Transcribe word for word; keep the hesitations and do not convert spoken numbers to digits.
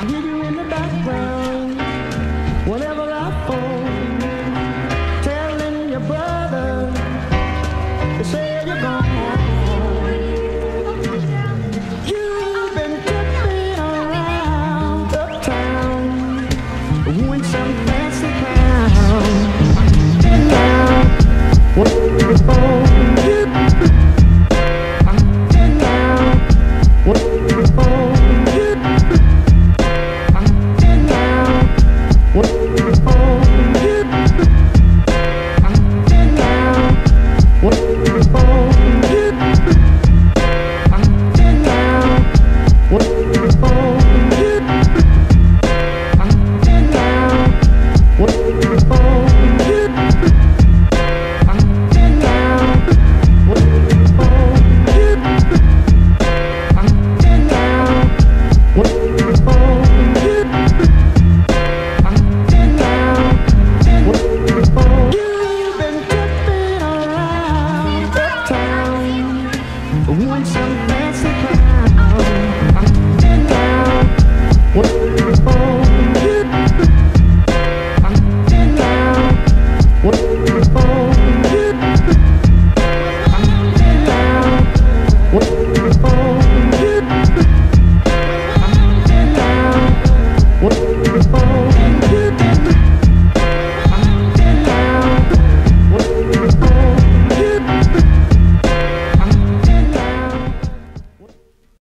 I hear you in the background whenever I phone, telling your brother to say you're gone. You've been tripping around uptown with some fancy clown. And now, what you phone? And now, what you phone? Once